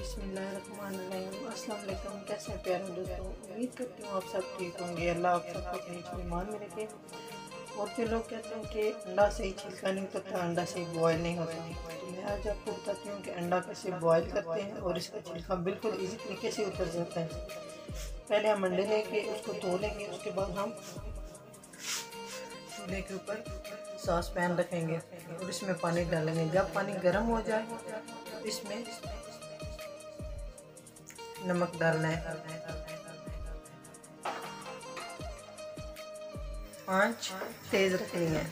बिस्मिल्लाहिर्रहमानिर्रहीम। अस्सलाम वालेकुम। कैसे हैं प्यारे दोस्तों, उम्मीद करती हूँ आप सब ठीक होंगे। अल्लाह आप सबको अपनी ईमान में रखे। और फिर लोग कहते हैं कि अंडा सही छिलका नहीं उतरता, अंडा सही बॉयल नहीं होता। तो मैं आज आपको बताती हूँ कि अंडा कैसे बॉयल करते हैं और इसका छिलका बिल्कुल इजी तरीके से उतर जाता है। पहले हम अंडे लेके उसको धो लेंगे, उसके बाद हम चूल्हे के ऊपर सॉस पैन रखेंगे और इसमें पानी डालेंगे। जब पानी गर्म हो जाए तो इसमें नमक डालना है। आंच तेज रखनी है।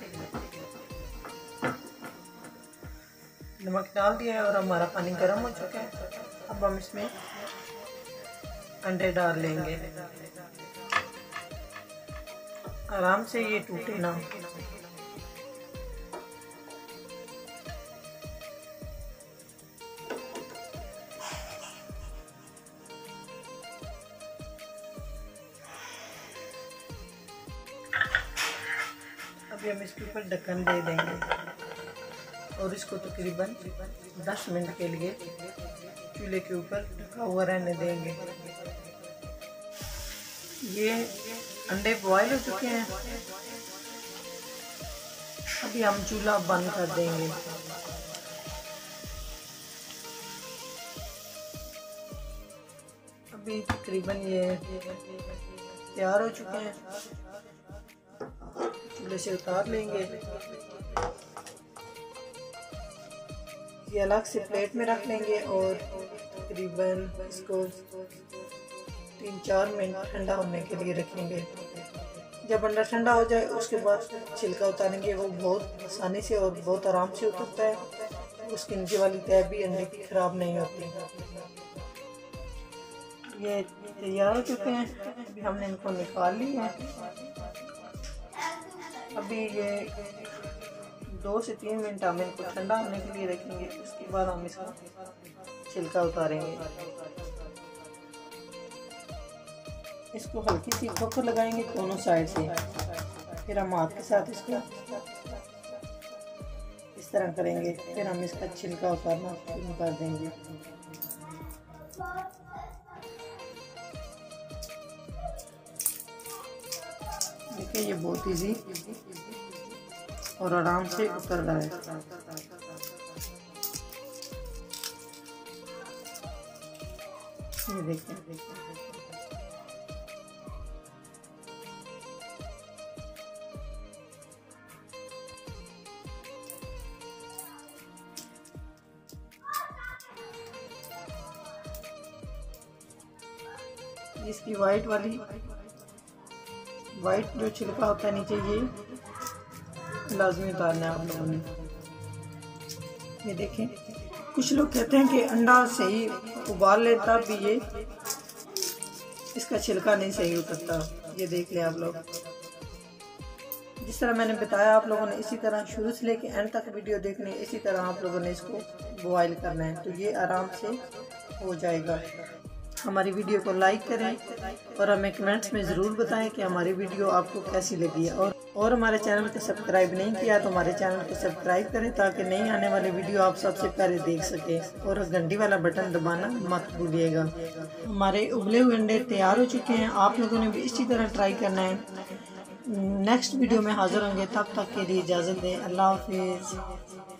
नमक डाल दिया है और हमारा पानी गर्म हो चुका है। अब हम इसमें अंडे डाल लेंगे। आराम से, ये टूटे ना। अभी हम इसके ऊपर ढक्कन दे देंगे और इसको तकरीबन 10 मिनट के लिए चूल्हे के ऊपर ढका हुआ रहने देंगे। ये अंडे बॉयल हो चुके हैं। अभी हम चूल्हा बंद कर देंगे। अभी तकरीबन ये तैयार हो चुके हैं। चूल्हे से उतार लेंगे। ये अलग से प्लेट में रख लेंगे और तकरीबन इसको 3-4 मिनट ठंडा होने के लिए रखेंगे। जब अंडा ठंडा हो जाए उसके बाद छिलका उतारेंगे। वो बहुत आसानी से और बहुत आराम से उतरता है। उसकी नीचे वाली तह भी अंडे की खराब नहीं होती। ये तैयार हो चुके हैं। अभी हमने इनको निकाल लिया है। अभी ये 2 से 3 मिनट हम इनको ठंडा होने के लिए रखेंगे। उसके बाद हम इसका छिलका उतारेंगे। इसको हल्की सी ठोकर लगाएंगे दोनों साइड से। फिर हम हाथ के साथ इसको इस तरह करेंगे। फिर हम इसका छिलका उतारना शुरू कर देंगे। देखिए, ये बहुत इजी और आराम से उतर रहा है। ये देखिए, इसकी वाइट जो छिलका होता है नीचे, ये लाजमी उतारना है आप लोगों ने। ये देखें, कुछ लोग कहते हैं कि अंडा सही उबाल लेता भी ये इसका छिलका नहीं सही उतरता। ये देख लें आप लोग। जिस तरह मैंने बताया आप लोगों ने इसी तरह शुरू से लेके एंड तक वीडियो देखनी है। इसी तरह आप लोगों ने इसको बॉयल करना है तो ये आराम से हो जाएगा। हमारी वीडियो को लाइक करें और हमें कमेंट्स में ज़रूर बताएं कि हमारी वीडियो आपको कैसी लगी है। और हमारे चैनल को सब्सक्राइब नहीं किया तो हमारे चैनल को सब्सक्राइब करें ताकि नई आने वाली वीडियो आप सबसे पहले देख सकें। और घंटी वाला बटन दबाना मत भूलिएगा। हमारे उबले हुए अंडे तैयार हो चुके हैं। आप लोगों ने भी इसी तरह ट्राई करना है। नेक्स्ट वीडियो में हाजिर होंगे, तब तक के लिए इजाज़त दें। अल्लाह हाफिज़।